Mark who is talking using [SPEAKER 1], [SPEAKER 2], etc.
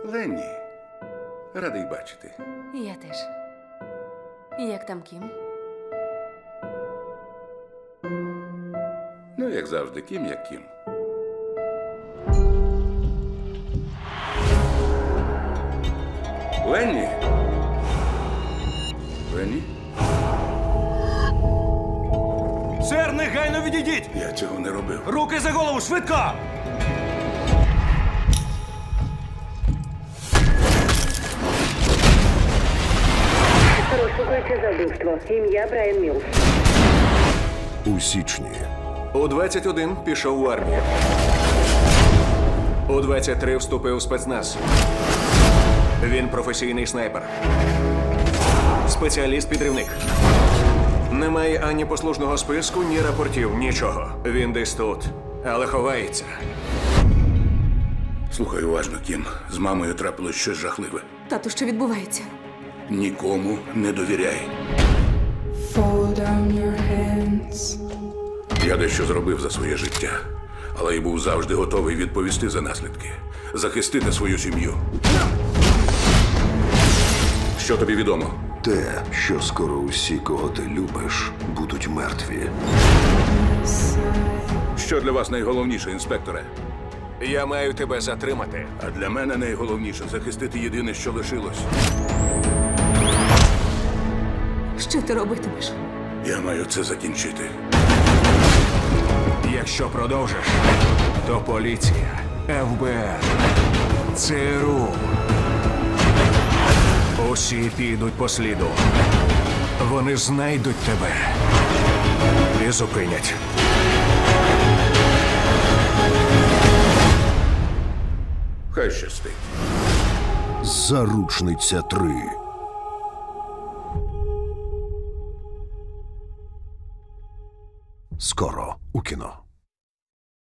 [SPEAKER 1] Ленні, радий бачити.
[SPEAKER 2] Я теж. Як там Кім?
[SPEAKER 1] Ну, як завжди, Кім як Кім. Ленні? Ленні?
[SPEAKER 3] Сер, негайно відійдіть!
[SPEAKER 1] Я цього не робив.
[SPEAKER 3] Руки за голову, швидко!
[SPEAKER 4] Розшукується за вбивство. Ім'я Брайан Мілс.
[SPEAKER 5] У січні
[SPEAKER 6] У 21 пішов у армію. У 23 вступив у спецназ. Він професійний снайпер. Спеціаліст-підривник. Немає ані послужного списку, ні рапортів, нічого. Він десь тут, але ховається.
[SPEAKER 1] Слухай уважно, Кім. З мамою трапилось щось жахливе.
[SPEAKER 2] Тату, що відбувається?
[SPEAKER 1] Нікому не довіряй.
[SPEAKER 7] Fold down your hands.
[SPEAKER 1] Я дещо зробив за своє життя, але й був завжди готовий відповісти за наслідки. Захистити свою сім'ю. Що тобі відомо?
[SPEAKER 5] те, що скоро усі, кого ти любиш, будуть мертві.
[SPEAKER 1] Що для вас найголовніше, інспекторе?
[SPEAKER 6] Я маю тебе затримати.
[SPEAKER 1] А для мене найголовніше захистити єдине, що лишилось.
[SPEAKER 2] Що ти робитимеш?
[SPEAKER 1] Я маю це закінчити.
[SPEAKER 6] Якщо продовжиш, то поліція, ФБР, ЦРУ. Усі підуть по сліду. Вони знайдуть тебе і зупинять.
[SPEAKER 1] Хай щастить.
[SPEAKER 5] Заручниця 3. Скоро у кіно.